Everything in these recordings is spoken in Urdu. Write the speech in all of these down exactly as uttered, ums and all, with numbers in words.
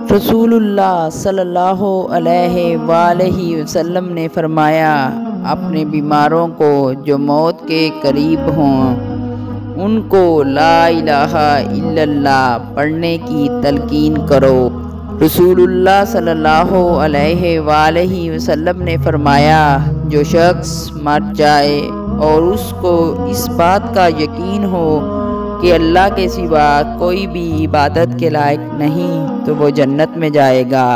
رسول اللہ صلی اللہ علیہ وآلہ وسلم نے فرمایا، اپنے بیماروں کو جو موت کے قریب ہوں ان کو لا الہ الا اللہ پڑھنے کی تلقین کرو۔ رسول اللہ صلی اللہ علیہ وآلہ وسلم نے فرمایا، جو شخص مر جائے اور اس کو اس بات کا یقین ہو کہ اللہ کے سوا کوئی بھی عبادت کے لائق نہیں تو وہ جنت میں جائے گا۔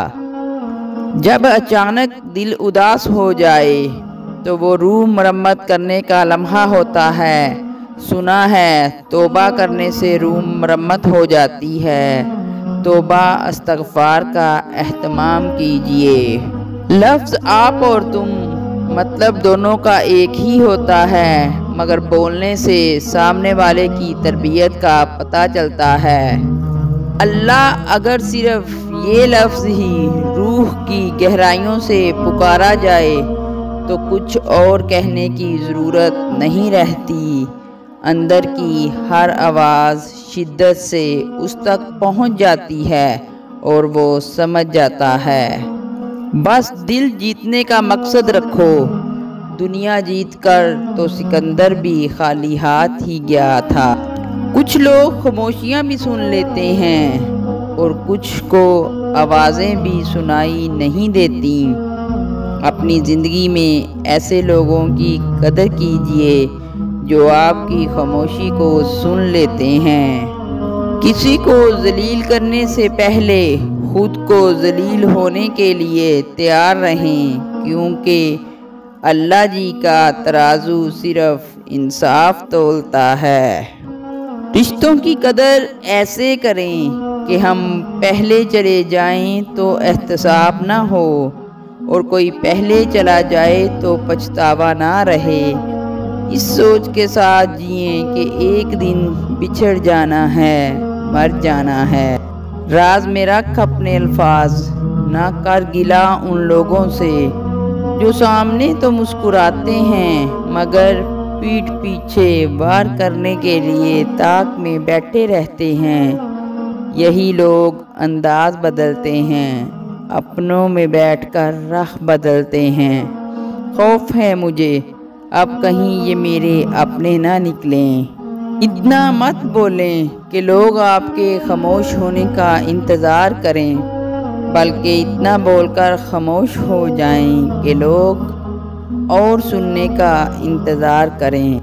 جب اچانک دل اداس ہو جائے تو وہ روح مرمت کرنے کا لمحہ ہوتا ہے۔ سنا ہے توبہ کرنے سے روح مرمت ہو جاتی ہے۔ توبہ استغفار کا اہتمام کیجئے۔ لفظ آپ اور تم مطلب دونوں کا ایک ہی ہوتا ہے، مگر بولنے سے سامنے والے کی تربیت کا پتہ چلتا ہے۔ اللہ اگر صرف یہ لفظ ہی روح کی گہرائیوں سے پکارا جائے تو کچھ اور کہنے کی ضرورت نہیں رہتی۔ اندر کی ہر آواز شدت سے اس تک پہنچ جاتی ہے اور وہ سمجھ جاتا ہے۔ بس دل جیتنے کا مقصد رکھو۔ دنیا جیت کر تو سکندر بھی خالی ہاتھ ہی گیا تھا۔ کچھ لوگ خاموشیاں بھی سن لیتے ہیں اور کچھ کو آوازیں بھی سنائی نہیں دیتی۔ اپنی زندگی میں ایسے لوگوں کی قدر کیجئے جو آپ کی خاموشی کو سن لیتے ہیں۔ کسی کو ذلیل کرنے سے پہلے خود کو ذلیل ہونے کے لیے تیار رہیں، کیونکہ اللہ جی کا ترازو صرف انصاف تولتا ہے۔ رشتوں کی قدر ایسے کریں کہ ہم پہلے چلے جائیں تو احتساب نہ ہو اور کوئی پہلے چلا جائے تو پچھتاوا نہ رہے۔ اس سوچ کے ساتھ جئیں کہ ایک دن بچھڑ جانا ہے، مر جانا ہے۔ راز میں رکھ اپنے الفاظ، نہ کر گلہ ان لوگوں سے جو سامنے تو مسکراتے ہیں مگر پیٹھ پیچھے وار کرنے کے لیے طاق میں بیٹھے رہتے ہیں۔ یہی لوگ انداز بدلتے ہیں، اپنوں میں بیٹھ کر رخ بدلتے ہیں۔ خوف ہے مجھے اب کہیں یہ میرے اپنے نہ نکلیں۔ اتنا مت بولیں کہ لوگ آپ کے خاموش ہونے کا انتظار کریں، بلکہ اتنا بول کر خاموش ہو جائیں کہ لوگ اور سننے کا انتظار کریں۔